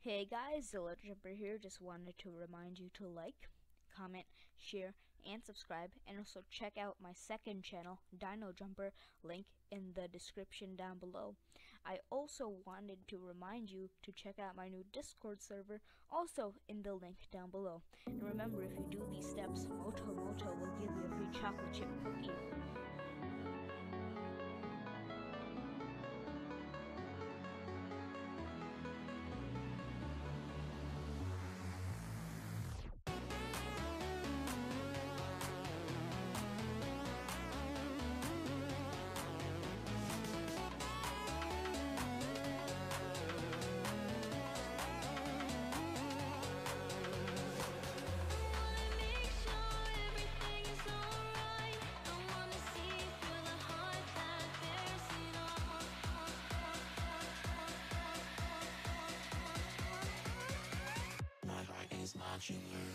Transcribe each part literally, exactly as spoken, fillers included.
Hey guys, Zilla Jumper here. Just wanted to remind you to like, comment, share, and subscribe, and also check out my second channel, Dino Jumper, link in the description down below. I also wanted to remind you to check out my new Discord server, also in the link down below. And remember, if you do these steps, Moto Moto will give you a free chocolate chip cookie. Is modular.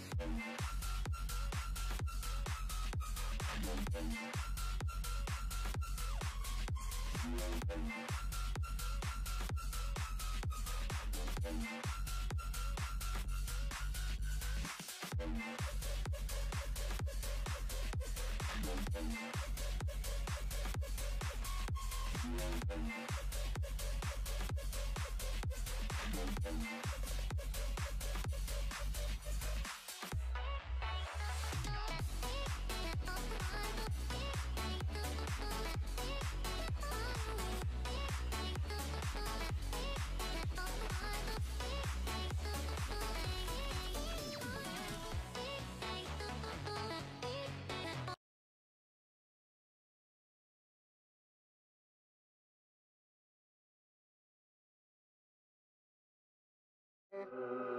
Uh-huh.